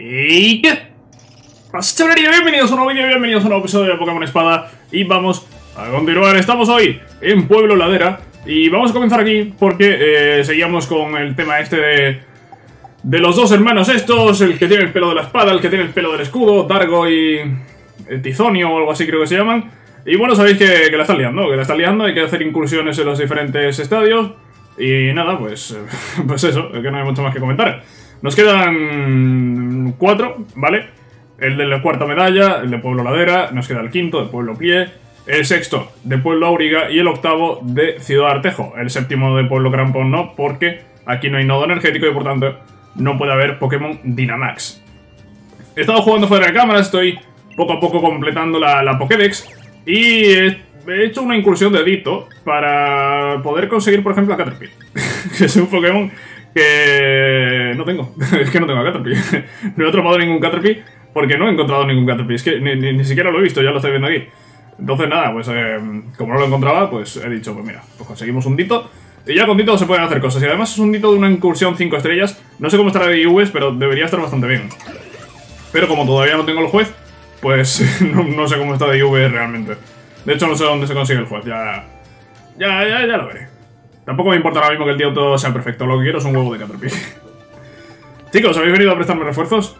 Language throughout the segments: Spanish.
¿Y qué pasa, chavalería? Bienvenidos a un nuevo vídeo, bienvenidos a un nuevo episodio de Pokémon Espada. Y vamos a continuar, estamos hoy en Pueblo Ladera. Y vamos a comenzar aquí porque seguíamos con el tema este de los dos hermanos estos. El que tiene el pelo de la espada, el que tiene el pelo del escudo, Dargo y Tizonio o algo así creo que se llaman. Y bueno, sabéis que la están liando, hay que hacer incursiones en los diferentes estadios. Y nada, pues eso, que no hay mucho más que comentar. Nos quedan 4, ¿vale? El de la cuarta medalla, el de Pueblo Ladera, nos queda el quinto de Pueblo Plie, el sexto de Pueblo Auriga y el octavo de Ciudad Artejo. El séptimo de Pueblo Crampón no, porque aquí no hay nodo energético y por tanto no puede haber Pokémon Dynamax. He estado jugando fuera de cámara, estoy poco a poco completando la Pokédex y he hecho una incursión de Ditto para poder conseguir, por ejemplo, a Caterpie, que es un Pokémon que no tengo. Es que no tengo a Caterpie. No he atrapado ningún Caterpie porque no he encontrado ningún Caterpie. Es que ni siquiera lo he visto, ya lo estoy viendo aquí. Entonces nada, pues como no lo encontraba, pues he dicho, pues mira, pues conseguimos un Ditto. Y ya con Ditto se pueden hacer cosas. Y además es un Ditto de una incursión 5 estrellas. No sé cómo estará de IVs, pero debería estar bastante bien. Pero como todavía no tengo el juez, pues no sé cómo está de IVs realmente. De hecho no sé dónde se consigue el juez, ya lo veré. Tampoco me importa ahora mismo que el tío todo sea perfecto, lo que quiero es un huevo de Caterpie. Chicos, ¿habéis venido a prestarme refuerzos?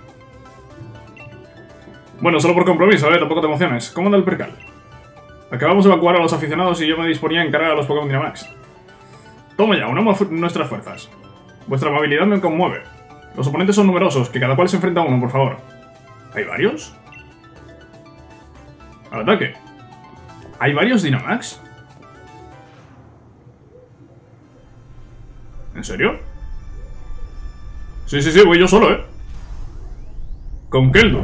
Bueno, solo por compromiso, tampoco te emociones. ¿Cómo anda el percal? Acabamos de evacuar a los aficionados y yo me disponía a encargar a los Pokémon Dynamax. Toma ya, unamos nuestras fuerzas. Vuestra amabilidad me conmueve. Los oponentes son numerosos, que cada cual se enfrenta a uno, por favor. ¿Hay varios? Al ataque. ¿Hay varios Dynamax? ¿En serio? Sí, voy yo solo, Con Keldor.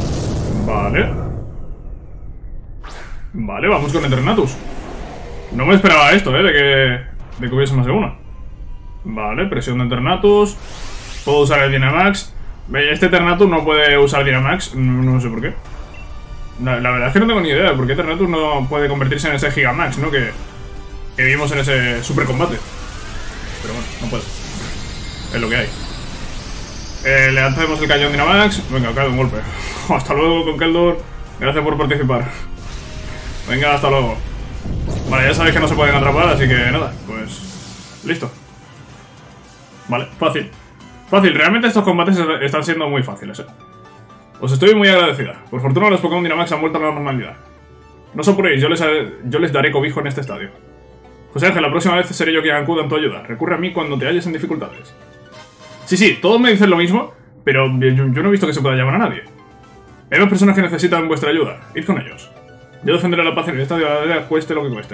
Vale, vamos con Eternatus. No me esperaba esto, de que hubiese más de uno. Vale, presión de Eternatus. Puedo usar el Dynamax. Este Eternatus no puede usar Dynamax. No sé por qué. La verdad es que no tengo ni idea de por qué Eternatus no puede convertirse en ese Gigamax, ¿no? Que vimos en ese super combate. Pero bueno, no puede. Es lo que hay. Le lanzamos el cañón Dynamax. Venga, cae de un golpe. Hasta luego con Keldor. Gracias por participar. Venga, hasta luego. Vale, ya sabéis que no se pueden atrapar, así que nada, pues listo. Vale, fácil. Fácil, realmente estos combates están siendo muy fáciles, Os estoy muy agradecida. Por fortuna los Pokémon Dynamax han vuelto a la normalidad. No os apuréis, yo les daré cobijo en este estadio. José Ángel, la próxima vez seré yo quien acuda en tu ayuda. Recurre a mí cuando te halles en dificultades. Sí, todos me dicen lo mismo, pero yo no he visto que se pueda llamar a nadie. Hay más personas que necesitan vuestra ayuda. Id con ellos. Yo defenderé la paz en el estadio de la aldea, cueste lo que cueste.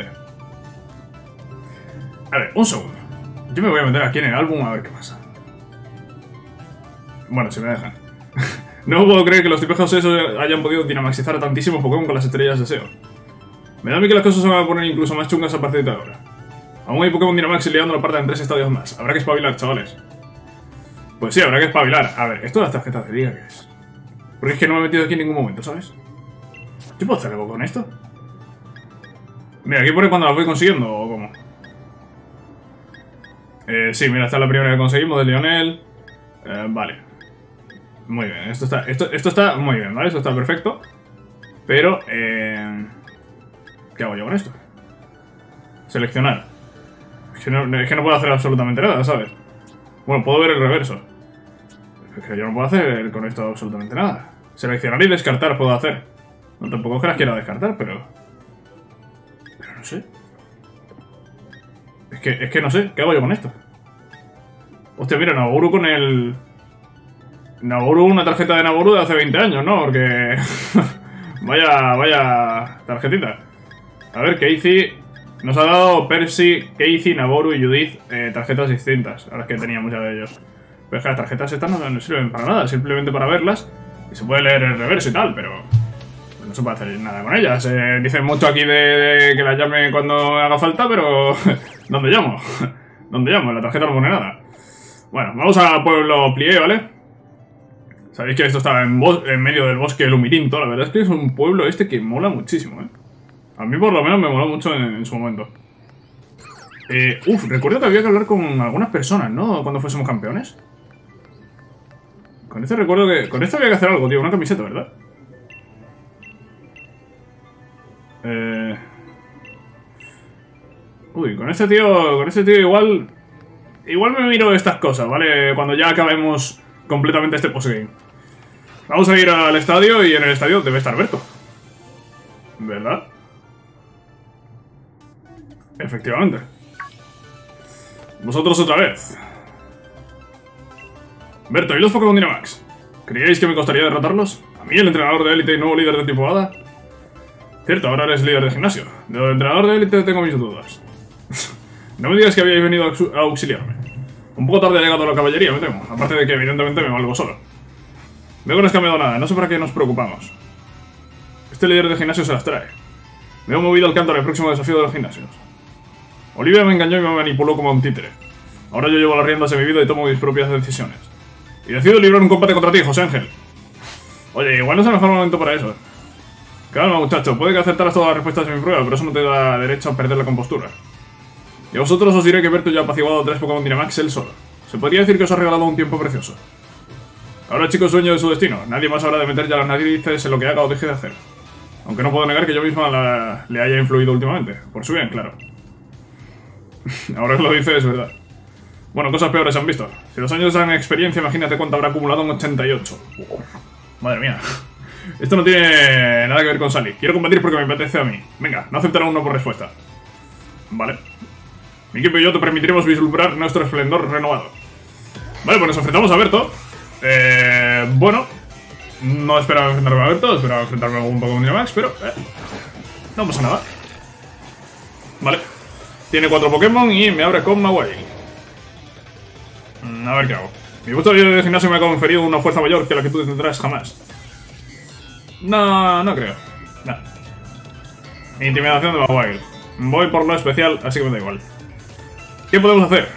A ver, un segundo. Yo me voy a meter aquí en el álbum a ver qué pasa. Bueno, si me dejan. No puedo creer que los tipejos esos hayan podido dinamaxizar a tantísimos Pokémon con las estrellas de SEO. Me da a mí que las cosas se van a poner incluso más chungas a partir de ahora. Aún hay Pokémon Dynamax liando la parda en 3 estadios más. Habrá que espabilar, chavales. Pues sí, habrá que espabilar. A ver, esto de las tarjetas de liga, ¿qué es? Porque es que no me he metido aquí en ningún momento, ¿sabes? ¿Yo puedo hacer algo con esto? Mira, aquí pone cuando las voy consiguiendo, ¿o cómo? Sí, mira, esta es la primera que conseguimos de Lionel. Vale. Muy bien, esto está muy bien, ¿vale? Esto está perfecto. Pero, ¿qué hago yo con esto? Seleccionar. Es que no puedo hacer absolutamente nada, ¿sabes? Bueno, puedo ver el reverso. Es que yo no puedo hacer con esto absolutamente nada. Seleccionar y descartar puedo hacer. No, tampoco es que las quiera descartar, pero no sé. Es que no sé. ¿Qué hago yo con esto? Hostia, mira, Naboru con el... Naboru, una tarjeta de Naboru de hace 20 años, ¿no? Porque... vaya tarjetita. A ver, Casey... Nos ha dado Percy, Casey, Naboru y Judith tarjetas distintas. Ahora es que teníamos ya de ellos. Pero es que las tarjetas estas no sirven para nada. Simplemente para verlas. Y se puede leer el reverso y tal, pero... no se puede hacer nada con ellas. Dicen mucho aquí de que las llame cuando haga falta, pero... ¿dónde llamo? ¿Dónde llamo? La tarjeta no pone nada. Bueno, vamos a Pueblo Plie, ¿vale? Sabéis que esto está en medio del bosque Lumitinto. La verdad es que es un pueblo que mola muchísimo, A mí por lo menos me moló mucho en su momento. Recuerdo que había que hablar con algunas personas, ¿no? Cuando fuésemos campeones. Con este recuerdo que... Con esto había que hacer algo, tío. Una camiseta, ¿verdad? Uy, con este tío igual... Igual me miro estas cosas, ¿vale? Cuando ya acabemos completamente este postgame. Vamos a ir al estadio y en el estadio debe estar Berto. ¿Verdad? Efectivamente. Vosotros otra vez. Berto, ¿y los Pokémon Dynamax? ¿Creíais que me costaría derrotarlos? ¿A mí, el entrenador de élite y nuevo líder de tipo Hada? Cierto, ahora eres líder de gimnasio. De entrenador de élite tengo mis dudas. No me digas que habíais venido a auxiliarme. Un poco tarde ha llegado la caballería, me temo. Aparte de que evidentemente me valgo solo. Veo que no has cambiado nada, no sé para qué nos preocupamos. Este líder de gimnasio se las trae. Me he movido al canto al próximo desafío de los gimnasios. Olivia me engañó y me manipuló como un títere. Ahora yo llevo las riendas de mi vida y tomo mis propias decisiones. Y decido librar un combate contra ti, José Ángel. Oye, igual no es el mejor momento para eso. Calma, muchacho, puede que acertaras todas las respuestas de mi prueba, pero eso no te da derecho a perder la compostura. Y a vosotros os diré que Berto ya ha apaciguado 3 Pokémon Dynamax él solo. Se podría decir que os ha regalado un tiempo precioso. Ahora el chico es dueño de su destino. Nadie más habrá de meter ya las narices en lo que haga o deje de hacer. Aunque no puedo negar que yo misma le haya influido últimamente. Por su bien, claro. Ahora que lo dice, es verdad. Bueno, cosas peores se han visto. Si los años dan experiencia, imagínate cuánto habrá acumulado en 88. Madre mía. Esto no tiene nada que ver con Sally. Quiero combatir porque me apetece a mí. Venga, no aceptará un no por respuesta. Vale. Mi equipo y yo te permitiremos vislumbrar nuestro esplendor renovado. Vale, pues nos enfrentamos a Berto. Bueno. No esperaba enfrentarme a Berto, esperaba enfrentarme a algún Pokémon Dynamax, pero... no pasa nada. Vale. Tiene 4 Pokémon y me abre con Mawile. A ver qué hago. Mi puesto de gimnasio me ha conferido una fuerza mayor que la que tú tendrás jamás. No creo. No. Intimidación de Mawile. Voy por lo especial, así que me da igual. ¿Qué podemos hacer?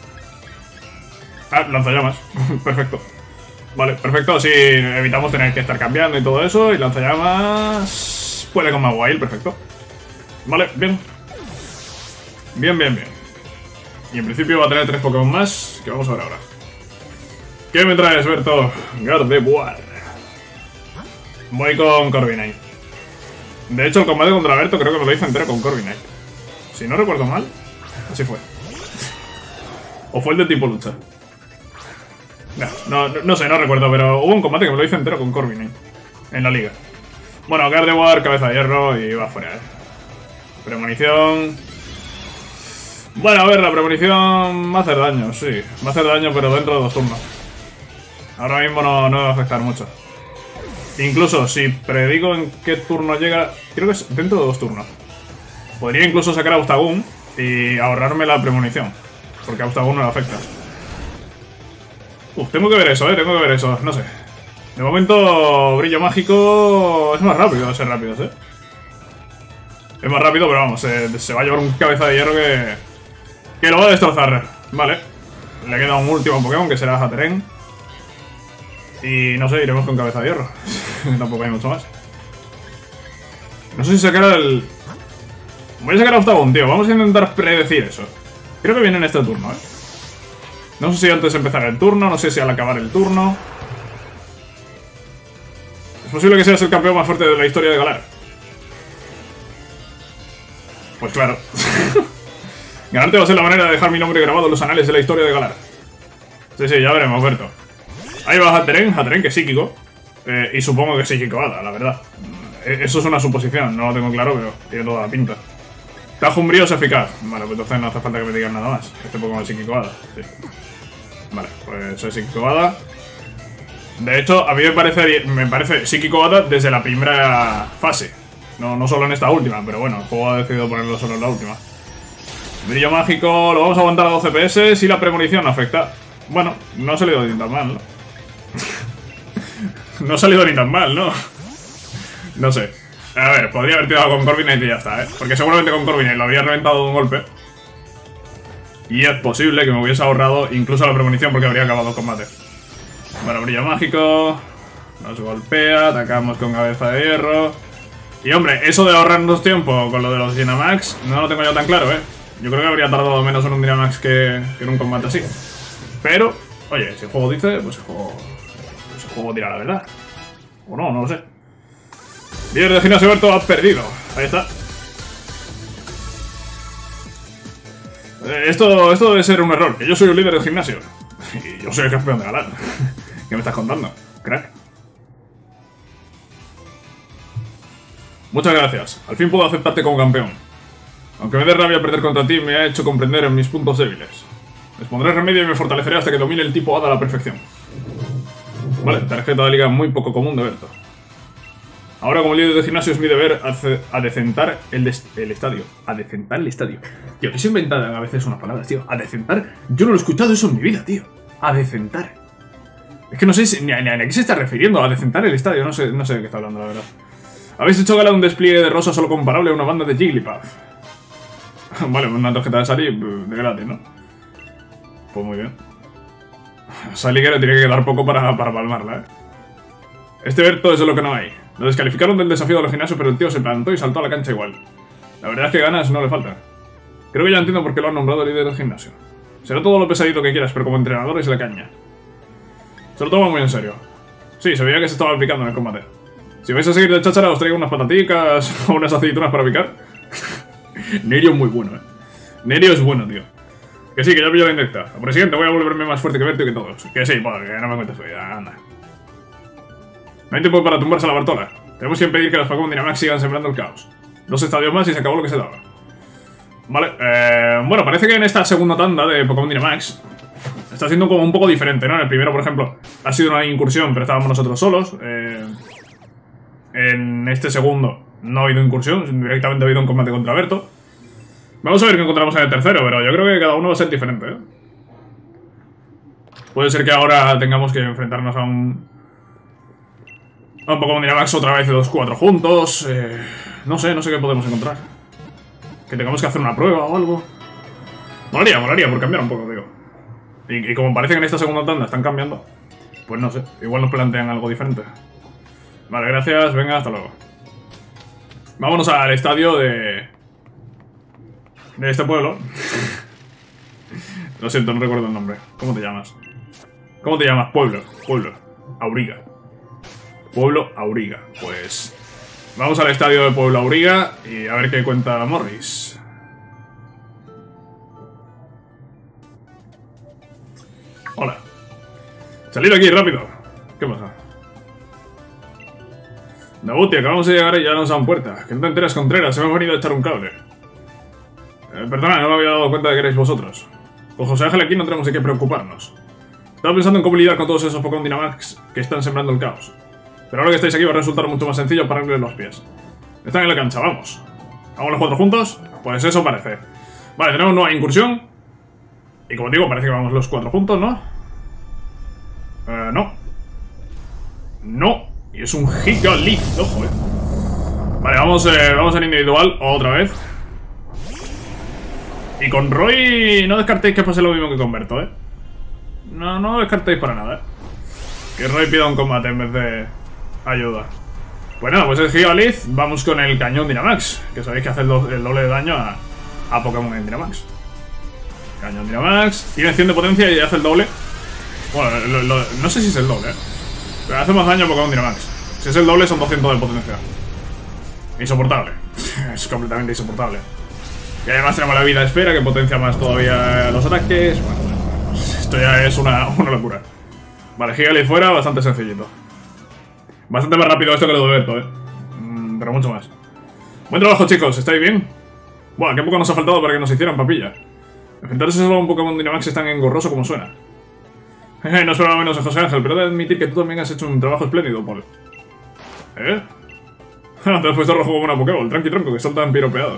Ah, lanzallamas. Perfecto. Vale, perfecto. Así evitamos tener que estar cambiando y todo eso. Y lanzallamas... puede con Mawile, perfecto. Vale, bien. Bien. Y en principio va a tener 3 Pokémon más, que vamos a ver ahora. ¿Qué me traes, Berto? Gardevoir. Voy con Corviknight. De hecho, el combate contra Berto creo que me lo hice entero con Corviknight. Si no recuerdo mal, así fue. ¿O fue el de tipo lucha? No sé, no recuerdo, pero hubo un combate que me lo hice entero con Corviknight. En la liga. Bueno, Gardevoir, cabeza de hierro y va fuera, Premonición. Bueno, a ver, la premonición va a hacer daño, sí. Va a hacer daño, pero dentro de 2 turnos. Ahora mismo no me va a afectar mucho. Incluso si predigo en qué turno llega... creo que es dentro de 2 turnos. Podría incluso sacar a Ustagun y ahorrarme la premonición. Porque a Ustagun no le afecta. Tengo que ver eso, tengo que ver eso, no sé. De momento, brillo mágico... es más rápido de ser rápidos, Es más rápido, pero vamos, se va a llevar un cabeza de hierro que lo va a destrozar. Vale. Le queda un último Pokémon que será Hatterene. Y no sé, iremos con cabeza de hierro. Tampoco hay mucho más. No sé si sacar el... voy a sacar a Ustagun, tío. Vamos a intentar predecir eso. Creo que viene en este turno, No sé si antes de empezar el turno, no sé si al acabar el turno. Es posible que seas el campeón más fuerte de la historia de Galar. Pues claro. Ganarte va a ser la manera de dejar mi nombre grabado en los anales de la historia de Galar. Sí, ya veremos, Berto. Ahí va Hatterene que es psíquico. Y supongo que es psíquico Hada, la verdad. Eso es una suposición, no lo tengo claro, pero tiene toda la pinta. Tajo umbrío es eficaz. Vale, pues entonces no hace falta que me digan nada más. Este Pokémon es psíquico Hada. Sí. Vale, pues es psíquico Hada. De hecho, a mí me parece psíquico Hada desde la primera fase. No solo en esta última, pero bueno, el juego ha decidido ponerlo solo en la última. Brillo mágico, lo vamos a aguantar a 12 PS si la premonición afecta. Bueno, no ha salido ni tan mal, ¿no? No ha salido ni tan mal, ¿no? No sé. A ver, podría haber tirado con Corviknight y ya está, Porque seguramente con Corviknight lo habría reventado de un golpe. Y es posible que me hubiese ahorrado incluso la premonición porque habría acabado el combate. Bueno, brillo mágico. Nos golpea, atacamos con cabeza de hierro. Y hombre, eso de ahorrarnos tiempo con lo de los Dynamax no lo tengo yo tan claro, Yo creo que habría tardado menos en un Dynamax que en un combate así. Pero, oye, si el juego dice, pues el juego juego dirá la verdad. O no, no lo sé. Líder de gimnasio Berto ha perdido. Ahí está. Esto debe ser un error, que yo soy un líder de gimnasio. Y yo soy el campeón de Galán. ¿Qué me estás contando, crack? Muchas gracias. Al fin puedo aceptarte como campeón. Aunque me dé rabia perder contra ti, me ha hecho comprender en mis puntos débiles. Les pondré remedio y me fortaleceré hasta que domine el tipo Hada a la perfección. Vale, tarjeta de liga muy poco común de Berto. Ahora como líder de gimnasio es mi deber adecentar el estadio. Adecentar el estadio. Tío, que se inventan a veces unas palabras, tío. Adecentar. Yo no lo he escuchado eso en mi vida, tío. Adecentar. Es que no sé ni a qué se está refiriendo. Adecentar el estadio. No sé de qué está hablando, la verdad. Habéis hecho gala de un despliegue de rosa solo comparable a una banda de Jigglypuff. Vale, una tarjeta de Sally de gratis, ¿no? Pues muy bien. Sally que le tiene que quedar poco para palmarla, ¿eh? Este Berto es de lo que no hay. Lo descalificaron del desafío de los gimnasios, pero el tío se plantó y saltó a la cancha igual. La verdad es que ganas no le falta. Creo que ya entiendo por qué lo han nombrado líder del gimnasio. Será todo lo pesadito que quieras, pero como entrenador es la caña. Se lo toma muy en serio. Sí, se veía que se estaba picando en el combate. Si vais a seguir de cháchara, os traigo unas pataticas o unas aceitunas para picar. Nerio es muy bueno, Nerio es bueno, tío. Que sí, que ya pillo la indirecta. Por el siguiente voy a volverme más fuerte que Berto y que todos. Que sí, pues, que no me cuentes vida, anda. No hay tiempo para tumbarse a la Bartola. Tenemos que impedir que los Pokémon Dynamax sigan sembrando el caos. 2 estadios más y se acabó lo que se daba. Vale, bueno, parece que en esta segunda tanda de Pokémon Dynamax está siendo como un poco diferente, ¿no? En el primero, por ejemplo, ha sido una incursión, pero estábamos nosotros solos. En este segundo no ha habido incursión, directamente ha habido un combate contra Berto. Vamos a ver qué encontramos en el tercero, pero yo creo que cada uno va a ser diferente, ¿eh? Puede ser que ahora tengamos que enfrentarnos a un Pokémon Dynamax otra vez de 2-4 juntos. No sé qué podemos encontrar. Que tengamos que hacer una prueba o algo. Molaría por cambiar un poco, digo. Y como parece que en esta segunda tanda están cambiando, pues no sé, igual nos plantean algo diferente. Vale, gracias, venga, hasta luego. Vámonos al estadio de este pueblo. Lo siento, no recuerdo el nombre. ¿Cómo te llamas? ¿Cómo te llamas? Pueblo. Auriga. Pueblo Auriga. Pues vamos al estadio de Pueblo Auriga y a ver qué cuenta Morris. Hola. Salid aquí, rápido. ¿Qué pasa? Nabuti, acabamos de llegar y ya nos dan puerta. Que no te enteras, Contreras, hemos venido a echar un cable. Perdona, no me había dado cuenta de que erais vosotros. Con José Ángel aquí no tenemos de qué preocuparnos. Estaba pensando en cómo lidiar con todos esos Pokémon Dynamax que están sembrando el caos. Pero ahora que estáis aquí va a resultar mucho más sencillo pararles los pies. Están en la cancha, vamos. ¿Vamos los 4 juntos? Pues eso parece. Vale, tenemos nueva incursión. Y como digo, parece que vamos los 4 juntos, ¿no? No. No. Y es un Gigalith, ojo, Vale, vamos en individual otra vez. Y con Roy no descartéis que pase lo mismo que con Berto, No descartéis para nada, Que Roy pida un combate en vez de ayuda. Pues nada, pues es Gigalith. Vamos con el cañón Dynamax, que sabéis que hace el doble de daño a Pokémon en Dynamax. Cañón Dynamax. Tiene 100 de potencia y hace el doble. Bueno, no sé si es el doble, pero hace más daño a Pokémon Dynamax. Si es el doble son 200 de potencia. Insoportable. Es completamente insoportable. Y además tenemos la vida esfera que potencia más todavía los ataques. Bueno, esto ya es una locura. Vale, Gigalith fuera, bastante sencillito. Bastante más rápido esto que lo de Berto, pero mucho más. Buen trabajo, chicos, ¿estáis bien? Buah, qué poco nos ha faltado para que nos hicieran papilla. Enfrentarse solo a un Pokémon Dynamax es tan engorroso como suena. No esperaba menos de José Ángel, pero he de admitir que tú también has hecho un trabajo espléndido, Paul. Te has puesto rojo como una Pokéball, tranqui tronco, que son tan piropeados.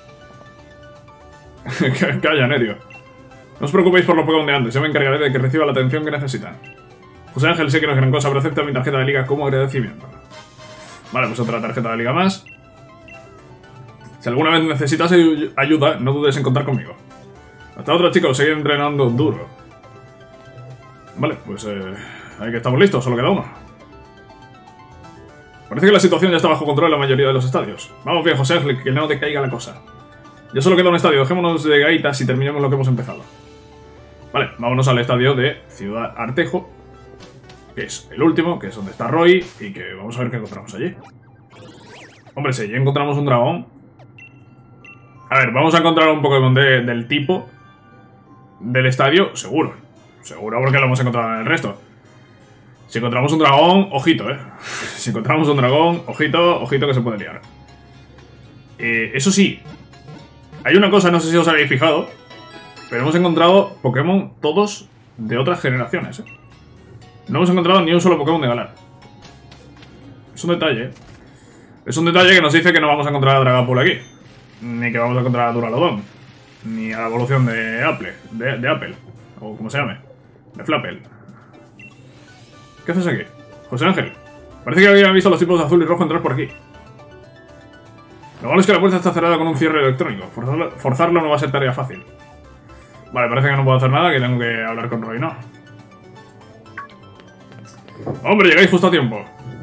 Calla, Nerio. No os preocupéis por los Pokémon de antes, yo me encargaré de que reciba la atención que necesitan. José Ángel sé que no es gran cosa, pero acepta mi tarjeta de liga como agradecimiento. Vale, pues otra tarjeta de liga más. Si alguna vez necesitas ayuda, no dudes en contar conmigo. Hasta otra, chicos, seguid entrenando duro. Vale, pues ahí que estamos listos, solo queda uno. Parece que la situación ya está bajo control en la mayoría de los estadios. Vamos bien, José Ángel, que no te caiga la cosa. Ya solo queda un estadio, dejémonos de gaitas y terminemos lo que hemos empezado. Vale, vámonos al estadio de Ciudad Artejo. que es el último, que es donde está Roy, y que vamos a ver qué encontramos allí. Hombre, si ya encontramos un dragón... A ver, vamos a encontrar un Pokémon del tipo del estadio, seguro. Seguro porque lo hemos encontrado en el resto. Si encontramos un dragón, ojito, Si encontramos un dragón, ojito, ojito que se puede liar. Eso sí, hay una cosa, no sé si os habéis fijado, pero hemos encontrado Pokémon todos de otras generaciones, No hemos encontrado ni un solo Pokémon de Galar. Es un detalle, Es un detalle que nos dice que no vamos a encontrar a Dragapult aquí. Ni que vamos a encontrar a Duraludon. Ni a la evolución de Apple. De Apple. O como se llame. De Flapple. ¿Qué haces aquí? José Ángel. Parece que habían visto a los tipos de azul y rojo entrar por aquí. Lo malo es que la puerta está cerrada con un cierre electrónico. Forzarlo no va a ser tarea fácil. Vale, parece que no puedo hacer nada, que tengo que hablar con Roy, ¿no? Hombre, llegáis justo a tiempo.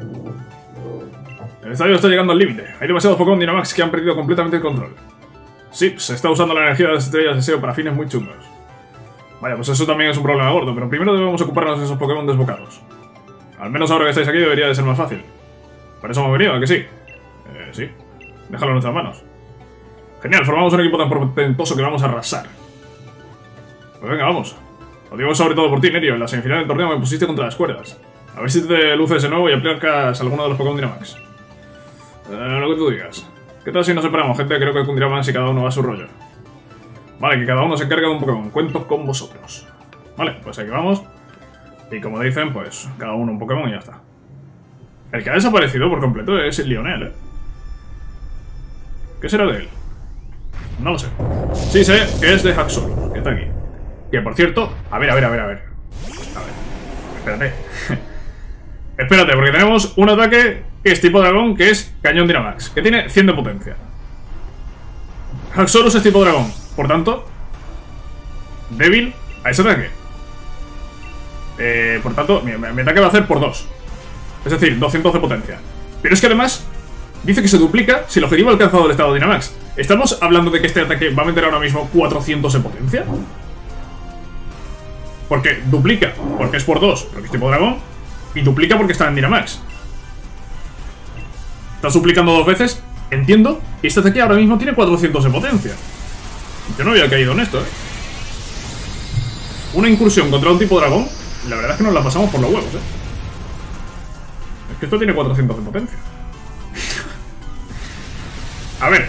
El estadio está llegando al límite. Hay demasiados Pokémon Dynamax que han perdido completamente el control. Sí, se está usando la energía de las estrellas de SEO para fines muy chungos. Vaya, pues eso también es un problema gordo, pero primero debemos ocuparnos de esos Pokémon desbocados. Al menos ahora que estáis aquí debería de ser más fácil. Por eso hemos venido, ¿a que sí? Sí. Déjalo en nuestras manos. Genial, formamos un equipo tan portentoso que vamos a arrasar. Pues venga, vamos. Lo digo sobre todo por ti, Nerio. En la semifinal del torneo me pusiste contra las cuerdas. A ver si te luces de nuevo y aplicas alguno de los Pokémon Dynamax. Lo que tú digas. ¿Qué tal si nos separamos, gente? Creo que cundirá más si cada uno va a su rollo. Vale, que cada uno se encarga de un Pokémon. Cuento con vosotros. Vale, pues aquí vamos. Y como dicen, pues cada uno un Pokémon y ya está. El que ha desaparecido por completo es el Lionel, ¿Qué será de él? No lo sé. Sí sé que es de Haxorus, que está aquí. Que por cierto... A ver. Espérate. Espérate, porque tenemos un ataque que es tipo dragón, que es Cañón Dynamax, que tiene 100 de potencia. Haxorus es tipo dragón, por tanto, débil a ese ataque. Por tanto, mi ataque va a hacer por 2. Es decir, 200 de potencia. Pero es que además dice que se duplica si el objetivo ha alcanzado el estado de Dynamax. ¿Estamos hablando de que este ataque va a meter ahora mismo 400 de potencia? Porque duplica, porque es por 2, porque es tipo dragón. Y duplica porque está en Dynamax. Estás duplicando 2 veces. Entiendo que este ataque ahora mismo tiene 400 de potencia. Yo no había caído en esto, Una incursión contra un tipo dragón. La verdad es que nos la pasamos por los huevos, Es que esto tiene 400 de potencia. A ver.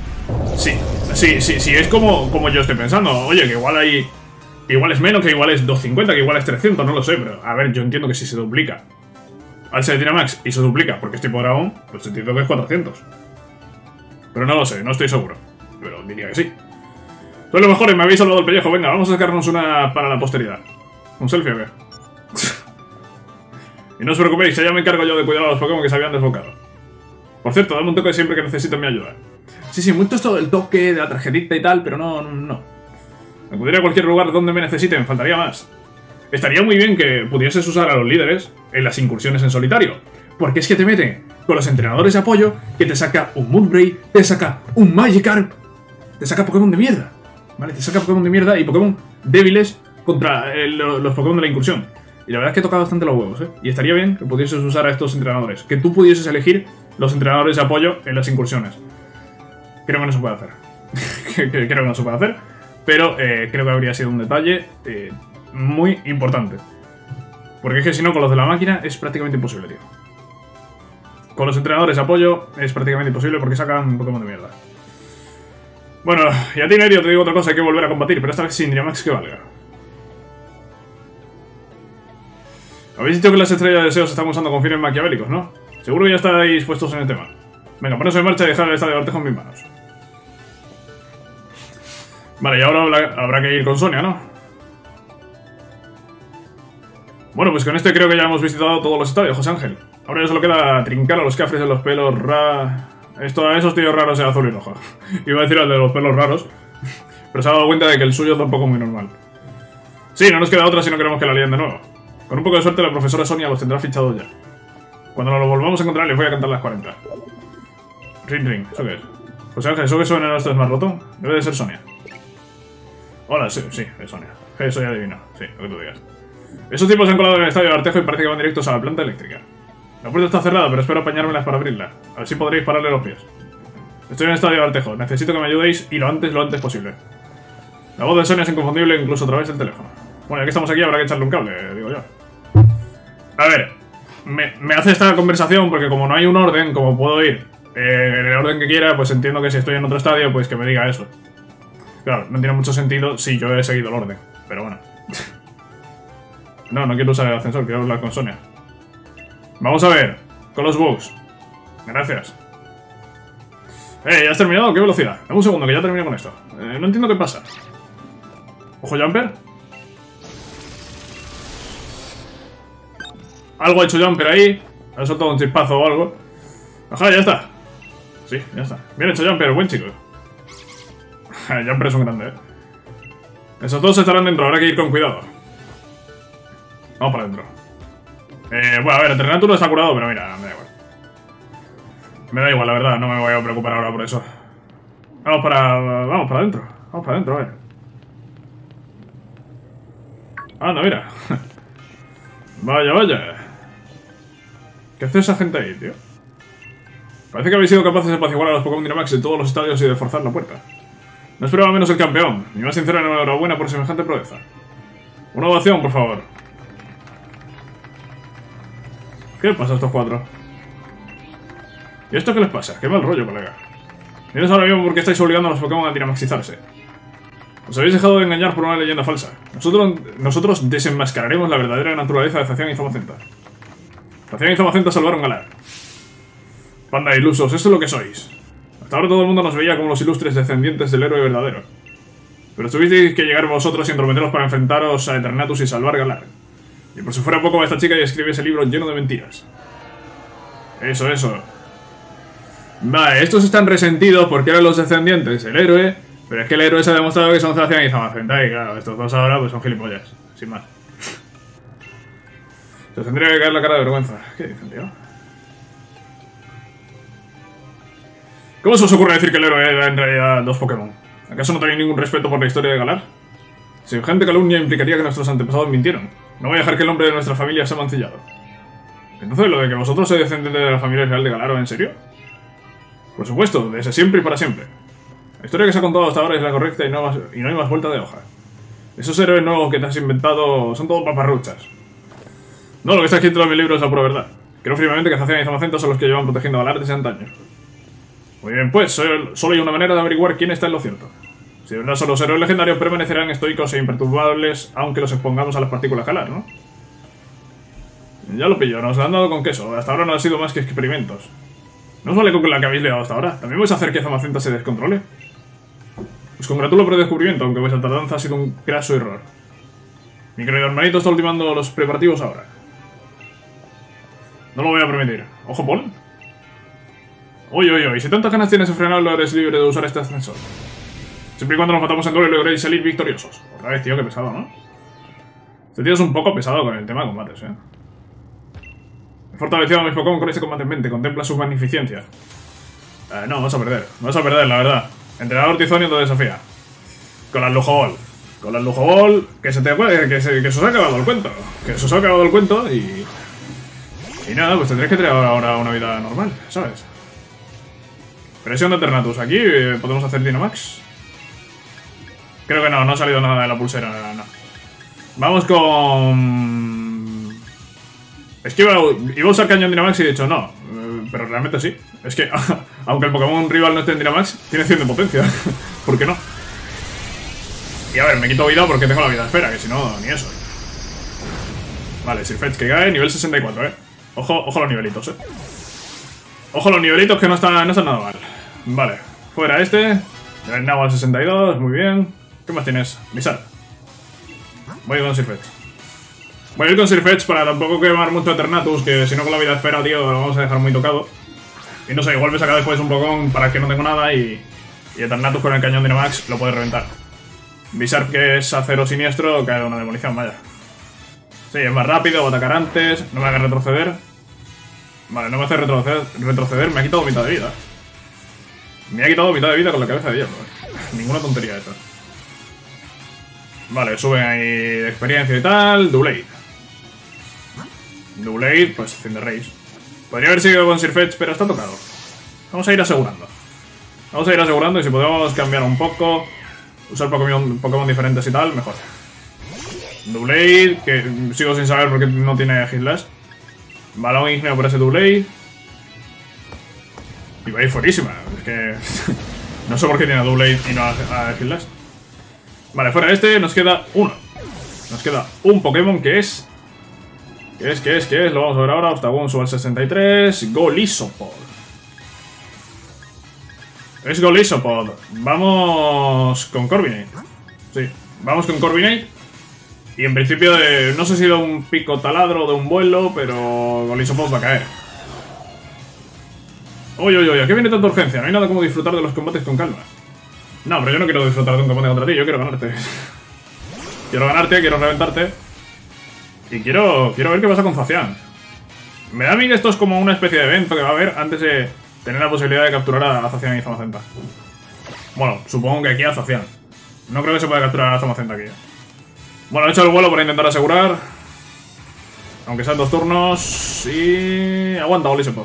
Sí, es como yo estoy pensando. Oye, que igual hay... Igual es menos, que igual es 250, que igual es 300, no lo sé. Pero, a ver, yo entiendo que si se duplica al ser Dynamax y se duplica porque es tipo dragón, pues entiendo que es 400. Pero no lo sé, no estoy seguro. Pero diría que sí. Sois los mejores, me habéis salvado el pellejo. Venga, vamos a sacarnos una para la posteridad. ¿Un selfie o qué? Y no os preocupéis, ya me encargo yo de cuidar a los Pokémon que se habían desbocado. Por cierto, dame un toque siempre que necesiten mi ayuda. Sí, mucho esto del toque, de la tarjetita y tal, pero no. Acudiré a cualquier lugar donde me necesiten, faltaría más. Estaría muy bien que pudieses usar a los líderes en las incursiones en solitario. Porque es que te meten con los entrenadores de apoyo que te saca un Moonbray, te saca un Magikarp, te saca Pokémon de mierda. ¿Vale? Te saca Pokémon de mierda y Pokémon débiles contra los Pokémon de la incursión. Y la verdad es que toca bastante los huevos, Y estaría bien que pudieses usar a estos entrenadores. Que tú pudieses elegir los entrenadores de apoyo en las incursiones. Creo que no se puede hacer. Creo que no se puede hacer. Pero creo que habría sido un detalle muy importante. Porque es que si no, con los de la máquina es prácticamente imposible, tío. Con los entrenadores de apoyo es prácticamente imposible porque sacan un Pokémon de mierda. Bueno, y a ti, Nerio, te digo otra cosa, hay que volver a combatir, pero esta vez sin Dynamax que valga. Habéis dicho que las estrellas de deseo se están usando con fines maquiavélicos, ¿no? Seguro que ya estáis puestos en el tema. Venga, poneos en marcha y dejad el estadio de Artejo en mis manos. Vale, y ahora habrá que ir con Sonia, ¿no? Bueno, pues con este creo que ya hemos visitado todos los estadios, José Ángel. Ahora ya solo queda trincar a los cafres de los pelos esos tíos raros de azul y rojo. Iba a decir al de los pelos raros, pero se ha dado cuenta de que el suyo tampoco es muy normal. Sí, no nos queda otra si no queremos que la líen de nuevo. Con un poco de suerte la profesora Sonia los tendrá fichados ya. Cuando nos los volvamos a encontrar les voy a cantar las 40. Ring, ¿eso qué es? José Ángel, ¿eso que suena esto es más roto? Debe de ser Sonia. Hola, sí, es Sonia. Eso ya adivino, sí, lo que tú digas. Esos tipos se han colado en el estadio de Artejo y parece que van directos a la planta eléctrica. La puerta está cerrada, pero espero apañármelas para abrirla. A ver si podréis pararle los pies. Estoy en el estadio de Artejo. Necesito que me ayudéis y lo antes posible. La voz de Sonia es inconfundible incluso a través del teléfono. Bueno, ya que estamos aquí habrá que echarle un cable, digo yo. A ver, me hace esta conversación porque como no hay un orden, como puedo ir en el orden que quiera, pues entiendo que si estoy en otro estadio, pues que me diga eso. Claro, no tiene mucho sentido si yo he seguido el orden, pero bueno. No quiero usar el ascensor, quiero hablar con Sonia. Vamos a ver, con los bugs. Gracias. ¿Ya has terminado? ¿Qué velocidad? Dame un segundo, que ya termino con esto. No entiendo qué pasa. ¿Ojo Jumper? Algo ha hecho Jumper ahí. Ha soltado un chispazo o algo. Ajá, ya está. Sí, ya está. Bien hecho Jumper, buen chico. Jumper es un grande, Esos dos estarán dentro, habrá que ir con cuidado. Vamos para adentro. Bueno, a ver, el Terminator está curado, pero mira, me da igual. Me da igual, la verdad, no me voy a preocupar ahora por eso. Vamos para adentro. Vamos para adentro, a ver. Anda, mira. Vaya. ¿Qué hace esa gente ahí, tío? Parece que habéis sido capaces de apaciguar a los Pokémon Dynamax en todos los estadios y de forzar la puerta. No esperaba menos el campeón. Mi más sincera enhorabuena por semejante proeza. Una ovación, por favor. ¿Qué pasa a estos cuatro? ¿Y esto qué les pasa? Qué mal rollo, colega. Miren ahora mismo por qué estáis obligando a los Pokémon a dinamaxizarse. Os habéis dejado de engañar por una leyenda falsa. Nosotros desenmascararemos la verdadera naturaleza de Zacian y Zamacenta. Zacian y Zamacenta salvaron Galar. Panda de ilusos, eso es lo que sois. Hasta ahora todo el mundo nos veía como los ilustres descendientes del héroe verdadero. Pero tuvisteis que llegar vosotros y entrometeros para enfrentaros a Eternatus y salvar Galar. Y por si fuera poco, esta chica ya escribe ese libro lleno de mentiras. Eso. Vale, estos están resentidos porque eran los descendientes del héroe, pero es que el héroe se ha demostrado que son Zacian y Zamacenta, y claro, estos dos ahora pues son gilipollas, sin más. Se tendría que caer la cara de vergüenza. ¿Qué dicen, tío? ¿Cómo se os ocurre decir que el héroe era en realidad dos Pokémon? ¿Acaso no tenéis ningún respeto por la historia de Galar? Semejante calumnia implicaría que nuestros antepasados mintieron. No voy a dejar que el nombre de nuestra familia sea mancillado. Entonces, ¿lo de que vosotros sois descendientes de la familia real de Galar, ¿en serio? Por supuesto, desde siempre y para siempre. La historia que se ha contado hasta ahora es la correcta y no hay más vuelta de hoja. Esos héroes nuevos que te has inventado son todo paparruchas. No, lo que está escrito en mi libro es la pura verdad. Creo firmemente que Zacian y Zamacenta son los que llevan protegiendo a Galar desde antaño. Muy bien, pues, solo hay una manera de averiguar quién está en lo cierto. Si de verdad son los héroes legendarios, permanecerán estoicos e imperturbables, aunque los expongamos a las partículas Galar, ¿no? Ya lo pillo, nos lo han dado con queso. Hasta ahora no ha sido más que experimentos. ¿No os vale con la que habéis liado hasta ahora? ¿También vais a hacer que Zamacenta se descontrole? Os congratulo por el descubrimiento, aunque vuestra tardanza ha sido un graso error. Mi querido hermanito está ultimando los preparativos ahora. No lo voy a permitir. ¿Ojo, Paul? Uy, si tantas ganas tienes de frenarlo, eres libre de usar este ascensor. Siempre y cuando nos matamos en doble logréis salir victoriosos. Otra vez, tío, qué pesado, ¿no? Este tío es un poco pesado con el tema de combates, He fortalecido a mis Pokémon con este combate en mente. Contempla su magnificencia. No, vas a perder, la verdad. Entrenador Tizonio te desafía. Con la Lujo Ball, que se te acuerde, que se os ha acabado el cuento. Y nada, pues tendréis que tener ahora una vida normal, ¿sabes? Presión de Eternatus. Aquí podemos hacer Dynamax. Creo que no ha salido nada de la pulsera, no. Vamos con... Es que iba a usar cañón Dynamax y he dicho no. Pero realmente sí. Es que, aunque el Pokémon rival no esté en Dynamax, tiene 100 de potencia. ¿Por qué no? Y a ver, me quito vida porque tengo la vida esfera, que si no, ni eso. Vale, Sirfetch que cae, nivel 64, Ojo los nivelitos, Ojo los nivelitos que no están nada mal. Vale, fuera este. Nivel Nahual 62, muy bien. ¿Qué más tienes? Bizarre. Voy con Sirfetch. Voy a ir con Sirfetch para tampoco quemar mucho a Eternatus, que si no con la vida esfera, tío, lo vamos a dejar muy tocado. Y no sé, igual me saca después un Pokémon para que no tengo nada y Eternatus con el cañón Dynamax lo puede reventar. Bizarre, que es acero siniestro, cae de una demolición, vaya. Sí, es más rápido, va a atacar antes, no me haga retroceder. Vale, no me hace retroceder, me ha quitado mitad de vida. Me ha quitado mitad de vida con la cabeza de hierro, Ninguna tontería esa. Vale, suben ahí de experiencia y tal. Doublade. Doublade, pues Cinderace. Podría haber seguido con Sirfetch, pero está tocado. Vamos a ir asegurando. Vamos a ir asegurando y si podemos cambiar un poco, usar Pokémon diferentes y tal, mejor. Doublade, que sigo sin saber por qué no tiene Hitlash. Balón ígneo por ese Doublade. Y va a ir fuerísima. Es que no sé por qué tiene a Doublade y no a Hitlash. Vale, fuera de este nos queda uno. Nos queda un Pokémon que es... ¿Qué es? Lo vamos a ver ahora. Octagon sube al 63. Golisopod. Es Golisopod. Vamos con Corviknight. Sí, vamos con Corviknight. Y en principio, no sé si de un pico taladro o de un vuelo, pero Golisopod va a caer. Oye, ¿a qué viene tanta urgencia? No hay nada como disfrutar de los combates con calma. No, pero yo no quiero disfrutar de un combate contra ti, yo quiero ganarte. Quiero ganarte, quiero reventarte. Y quiero ver qué pasa con Zacian. Me da a mí que esto es como una especie de evento que va a haber antes de tener la posibilidad de capturar a Zacian y Zamacenta. Bueno, supongo que aquí a Zacian. No creo que se pueda capturar a Zamacenta aquí. Bueno, he hecho el vuelo para intentar asegurar. Aunque sean 2 turnos. Y... aguanta, Golisopod.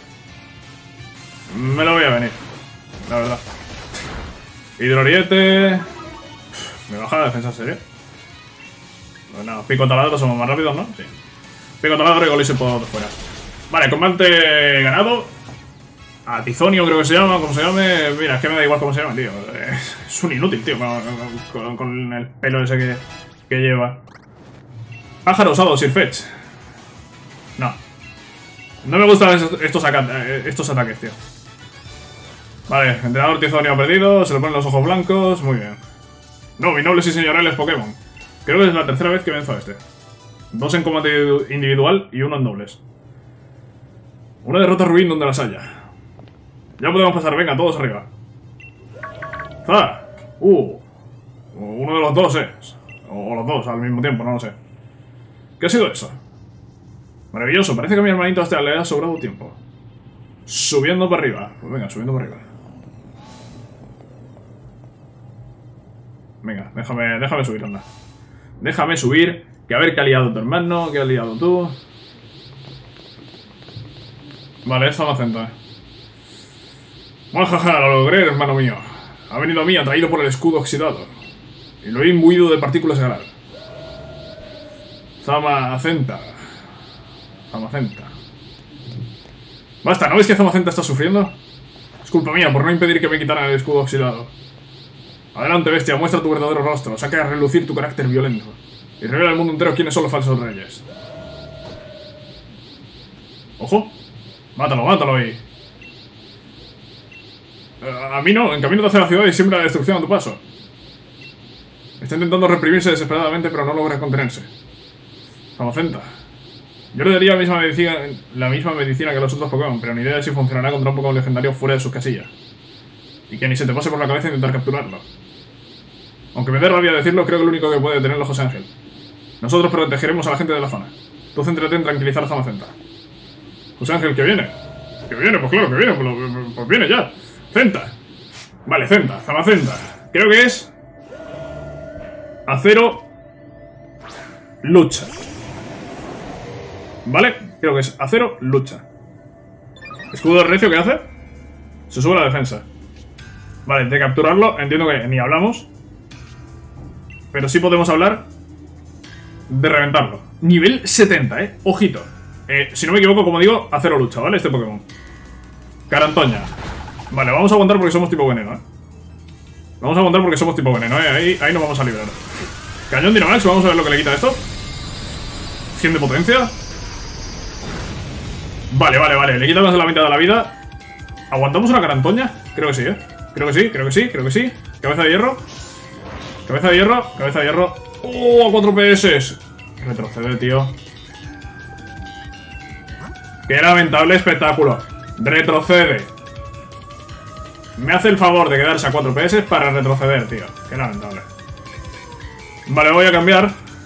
Me lo voy a venir, la verdad. Hidroriete. Me baja la defensa, ¿en serio? Bueno, pico taladro somos más rápidos, ¿no? Sí. Pico taladro y Golisopod fuera. Vale, combate ganado. A Tizonio creo que se llama, como se llame. Mira, es que me da igual cómo se llama, tío. Es un inútil, tío, con el pelo ese que lleva. Pájaro usado, Sirfetch. No. No me gustan estos ataques, tío. Vale, entrenador Tizonio ha perdido. Se le ponen los ojos blancos. Muy bien. No, mi nobles y señoriales Pokémon. Creo que es la tercera vez que venzo a este. 2 en combate individual y 1 en dobles. Una derrota ruin donde las haya. Ya podemos pasar, venga, todos arriba. ¡Ah! Uno de los dos es. O los dos al mismo tiempo, no lo sé. ¿Qué ha sido eso? Maravilloso, parece que a mi hermanito hasta le ha sobrado tiempo. Subiendo para arriba. Pues venga, subiendo para arriba. Venga, déjame subir, anda. Déjame subir, que a ver qué ha liado tu hermano, qué ha liado tú. Vale, es Zamacenta. Majaja, lo logré, hermano mío. Ha venido a mí atraído por el escudo oxidado. Y lo he imbuido de partículas de galar. Zamacenta. Basta, ¿no ves que Zamacenta está sufriendo? Es culpa mía por no impedir que me quitaran el escudo oxidado. Adelante, bestia, muestra tu verdadero rostro, saca a relucir tu carácter violento y revela al mundo entero quiénes son los falsos reyes. ¡Ojo! ¡Mátalo ahí! A mí no, encamínate hacia la ciudad y siembra la destrucción a tu paso. Está intentando reprimirse desesperadamente, pero no logra contenerse. Zamacenta. Yo le daría la misma medicina que los otros Pokémon, pero ni idea de si funcionará contra un Pokémon legendario fuera de sus casillas. Y que ni se te pase por la cabeza intentar capturarlo. Aunque me dé rabia decirlo, creo que el único que puede detenerlo es José Ángel. Nosotros protegeremos a la gente de la zona. Tú céntrate en tranquilizar a Zamacenta. José Ángel, ¿que viene? ¿Que viene? Pues claro que viene, pues viene ya. Centa. Vale, Zamacenta. Creo que es... Acero... Lucha. ¿Vale? Creo que es acero, lucha. Escudo recio, ¿qué hace? Se sube la defensa. Vale, de capturarlo, entiendo que ni hablamos. Pero sí podemos hablar de reventarlo. Nivel 70, ojito. Si no me equivoco, como digo, acero lucha, ¿vale? Este Pokémon. Carantoña. Vale, vamos a aguantar porque somos tipo veneno, Vamos a aguantar porque somos tipo veneno, Ahí nos vamos a librar. Cañón Dynamax, vamos a ver lo que le quita esto. 100 de potencia. Vale, le quita más de la mitad de la vida. ¿Aguantamos una carantoña? Creo que sí, Creo que sí. Cabeza de hierro. ¡Oh! 4 PS. Retrocede, tío. Qué lamentable espectáculo. Retrocede. Me hace el favor de quedarse a 4 PS para retroceder, tío. Qué lamentable. Vale, voy a cambiar.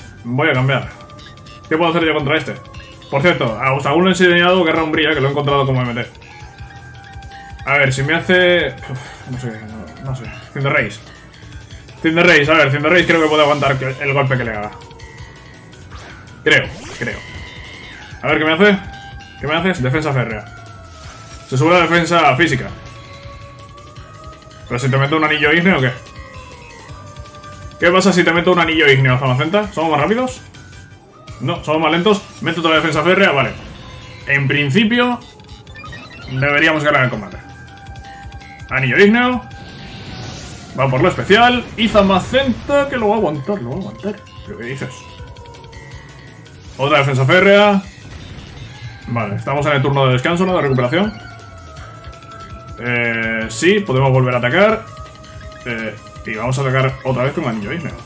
¿Qué puedo hacer yo contra este? Por cierto, aún le he enseñado Guerra Umbría, que lo he encontrado como MT. A ver, si me hace... No sé. Cinderace. A ver, Cinderace creo que puede aguantar el golpe que le haga. Creo. A ver, ¿qué me hace? ¿Qué me haces? Defensa férrea. Se sube la defensa física. ¿Pero si te meto un anillo ígneo o qué? ¿Qué pasa si te meto un anillo ígneo, Zamacenta? ¿Somos más rápidos? No, somos más lentos. Meto toda la defensa férrea, vale. En principio deberíamos ganar el combate. Anillo ígneo. Va por lo especial. Y Zamacenta, que lo va a aguantar, lo va a aguantar. ¿Pero qué dices? Otra defensa férrea. Vale, estamos en el turno de descanso, ¿no? De recuperación. Sí, podemos volver a atacar. Y vamos a atacar otra vez con el anillo ígneo.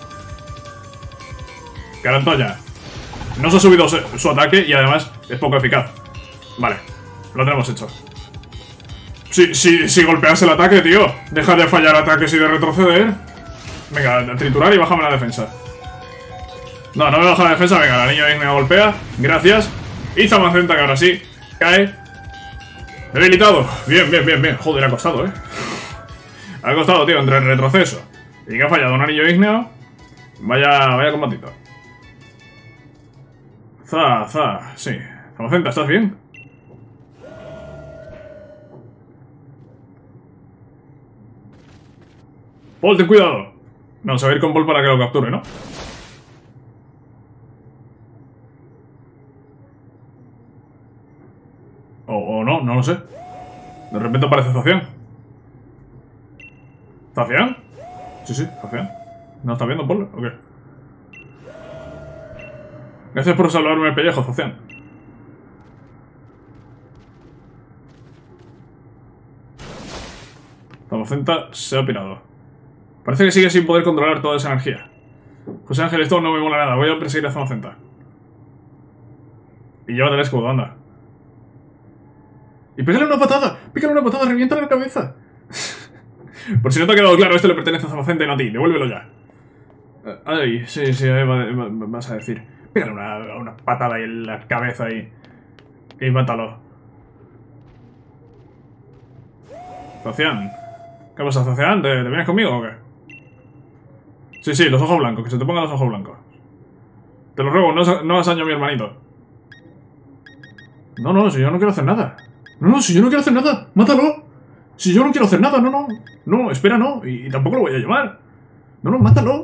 Carantoña. No se ha subido su ataque y además es poco eficaz. Vale, lo tenemos hecho. Si golpeas el ataque, tío. Deja de fallar ataques y de retroceder. Venga, a triturar y bájame la defensa. No, no me baja la defensa. Venga, el anillo ígneo golpea. Gracias. Y Zamacenta, que ahora sí cae. Debilitado. Bien, bien, bien, bien. Joder, ha costado, Ha costado, tío, entre el retroceso y que ha fallado un anillo ígneo. Vaya combatito. Sí. Zamacenta, ¿estás bien? Paul, ten cuidado. No, se va a ir con Paul para que lo capture, ¿no? O no, no lo sé. De repente aparece Zacian. ¿Zacian? Sí, Zacian. ¿No está viendo, Paul? ¿O qué? Gracias por salvarme el pellejo, Zacian. Zamacenta se ha pirado. Parece que sigue sin poder controlar toda esa energía. José Ángel, esto no me mola nada. Voy a perseguir a Zamacenta. Y llévate el escudo, anda. Y pégale una patada, reviéntale la cabeza. Por si no te ha quedado claro, esto le pertenece a Zamacenta y no a ti, devuélvelo ya. Ay, sí, vas a decir. Pégale una patada ahí en la cabeza y mátalo. Zacian. ¿Qué pasa, Zacian? ¿Te vienes conmigo o qué? Sí, los ojos blancos, que se te pongan los ojos blancos. Te lo ruego, no hagas daño a mi hermanito. No, si yo no quiero hacer nada. No, si yo no quiero hacer nada, mátalo. Si yo no quiero hacer nada, no, espera, no. Y tampoco lo voy a llamar. No, mátalo.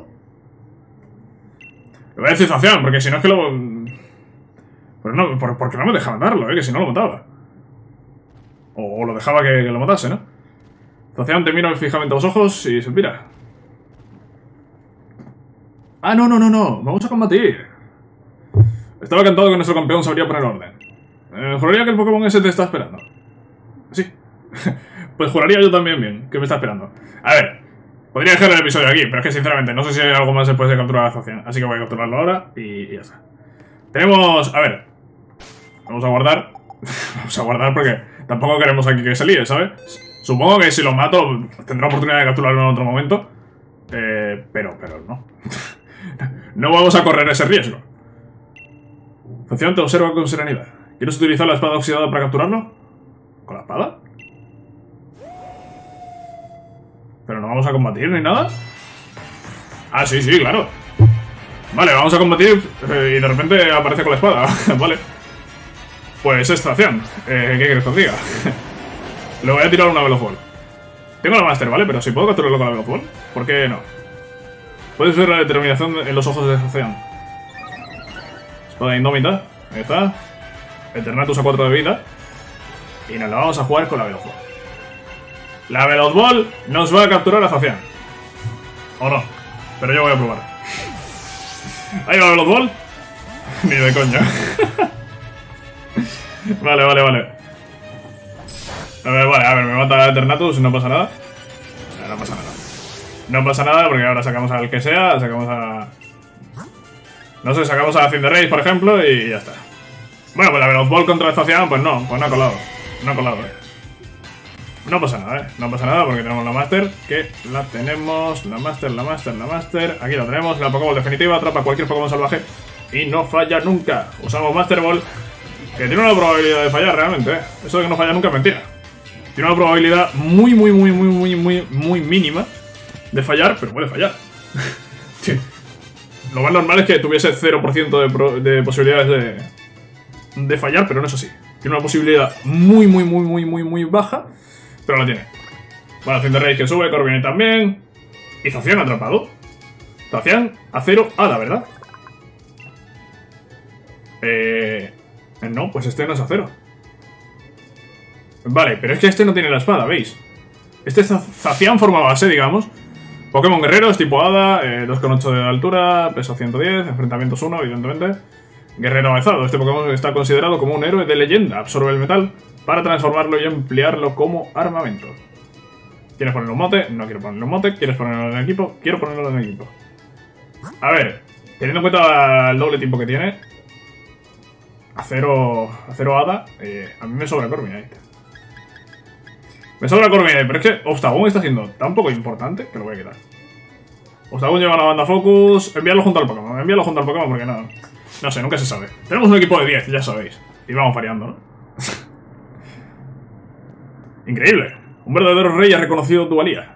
Le voy a decir Zacian, porque si no es que lo... Pues no, porque no me deja matarlo, que si no lo mataba. O lo dejaba que lo matase, ¿no? Zacian te mira fijamente a los ojos y se pira. Ah, no, vamos a combatir. Estaba encantado que nuestro campeón sabría poner orden. Juraría que el Pokémon ese te está esperando. Sí. Pues juraría yo también bien que me está esperando. A ver, podría dejar el episodio aquí, pero es que sinceramente no sé si hay algo más después de capturar a Zacian. Así que voy a capturarlo ahora y ya está. Tenemos... A ver. Vamos a guardar. Vamos a guardar porque tampoco queremos aquí que se líe, ¿sabes? Supongo que si lo mato tendrá oportunidad de capturarlo en otro momento. Pero no. No vamos a correr ese riesgo. Zacian te observa con serenidad. ¿Quieres utilizar la espada oxidada para capturarlo? ¿Con la espada? ¿Pero no vamos a combatir ni nada? Ah, sí, claro. Vale, vamos a combatir y de repente aparece con la espada. Vale. Pues es Zacian. ¿Qué quieres que os diga? Le voy a tirar una Veloz Ball. Tengo la Master, ¿vale? Pero si puedo capturarlo con la Veloz Ball, ¿por qué no? Puedes ver la determinación en los ojos de Zacian. Espada indómita. Ahí está. Eternatus a 4 de vida. Y nos la vamos a jugar con la Veloz Ball. La Veloz Ball nos va a capturar a Zacian. O no. Pero yo voy a probar. Ahí va la Veloz Ball. Ni de coña. Vale. A ver, me mata Eternatus, no pasa nada. No pasa nada porque ahora sacamos al que sea, sacamos a... No sé, sacamos a Cinderace, por ejemplo, y ya está. Bueno, pues la Veloz Ball contra Zacian, pues no ha colado. No ha colado, No pasa nada, No pasa nada porque tenemos la Master, que la tenemos, la Master. Aquí la tenemos, la Pokéball definitiva, atrapa cualquier Pokémon salvaje y no falla nunca. Usamos Master Ball, que tiene una probabilidad de fallar realmente, Eso de que no falla nunca es mentira. Tiene una probabilidad muy mínima de fallar, pero puede fallar. Lo más normal es que tuviese 0% de posibilidades de fallar, pero no es así. Tiene una posibilidad muy baja, pero la tiene. Bueno, Fin de Rey que sube, Corviknight también. Y Zacian atrapado. Zacian, acero, hada, ¿verdad? No, pues este no es acero. Vale, pero es que este no tiene la espada, ¿veis? Este es Zacian forma base, digamos. Pokémon guerreros, tipo hada, 2,8 de altura, peso 110, enfrentamientos 1, evidentemente. Guerrero avanzado, este Pokémon está considerado como un héroe de leyenda. Absorbe el metal para transformarlo y emplearlo como armamento. ¿Quieres ponerle un mote? No quiero ponerle un mote. ¿Quieres ponerlo en el equipo? Quiero ponerlo en el equipo. A ver, teniendo en cuenta el doble tiempo que tiene, acero hada, a mí me sobra Corviknight. Me sobra Corviknight, pero es que Obstagoon está siendo tan poco importante que lo voy a quitar. Obstagoon lleva una banda Focus. Envíalo junto al Pokémon, porque no sé, nunca se sabe. Tenemos un equipo de 10, ya sabéis. Y vamos variando, ¿no? Increíble. Un verdadero rey ha reconocido tu valía.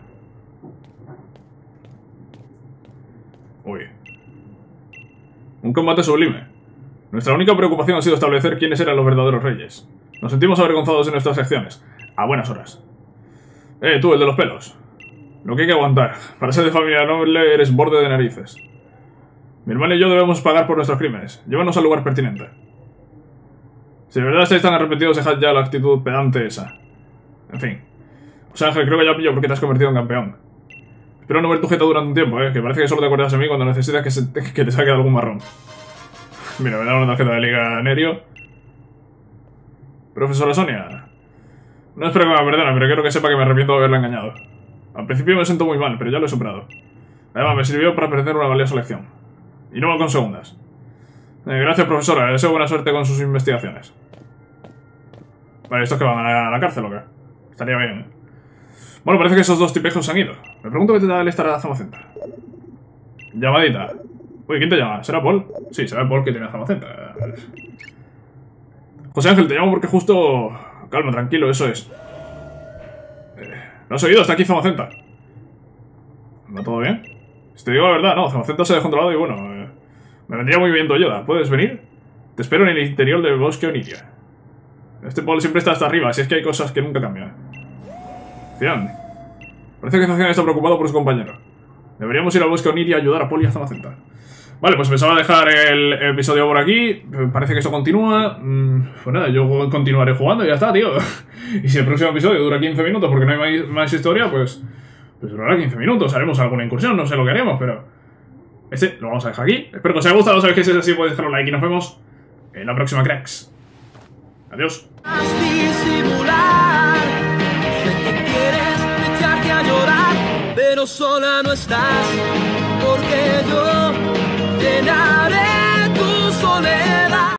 Uy. Un combate sublime. Nuestra única preocupación ha sido establecer quiénes eran los verdaderos reyes. Nos sentimos avergonzados en nuestras acciones. A buenas horas. Tú, el de los pelos. Lo que hay que aguantar. Para ser de familia noble eres borde de narices. Mi hermano y yo debemos pagar por nuestros crímenes. Llévanos al lugar pertinente. Si de verdad estáis tan arrepentidos, dejad ya la actitud pedante esa. En fin. O sea, Ángel, creo que ya pillo porque te has convertido en campeón. Espero no ver tu jeta durante un tiempo, que parece que solo te acuerdas de mí cuando necesitas que te saque algún marrón. Mira, me da una tarjeta de Liga Nerio. Profesora Sonia. No espero que me perdone, pero quiero que sepa que me arrepiento de haberla engañado. Al principio me siento muy mal, pero ya lo he superado. Además, me sirvió para aprender una valiosa lección. Y no va con segundas. Gracias, profesora. Le deseo buena suerte con sus investigaciones. Vale, ¿estos que van a la cárcel o qué? Estaría bien. Bueno, parece que esos dos tipejos se han ido. Me pregunto qué te da el estar a la Zamacenta. Llamadita. Uy, ¿quién te llama? ¿Será Paul? Sí, será Paul que tiene la Zamacenta. José Ángel, te llamo porque justo... Calma, tranquilo, eso es. ¿No has oído? Está aquí Zamacenta. ¿Va todo bien? Si te digo la verdad, no, Zamacenta se ha descontrolado y bueno... me vendría muy bien tu ayuda. ¿Puedes venir? Te espero en el interior del bosque Oniria. Este Paul siempre está hasta arriba, así es que hay cosas que nunca cambian. Zacian. Parece que Zacian está preocupado por su compañero. Deberíamos ir al bosque Oniria y ayudar a Paul y a Zamacenta. Vale, pues pensaba dejar el episodio por aquí. Parece que esto continúa. Pues nada, yo continuaré jugando y ya está, tío. Y si el próximo episodio dura 15 minutos porque no hay más historia, pues durará 15 minutos. Haremos alguna incursión, no sé lo que haremos, pero... este lo vamos a dejar aquí. Espero que os haya gustado. Sabéis que si es así podéis dejar un like y nos vemos en la próxima, cracks. Adiós. Pero sola no estás, porque yo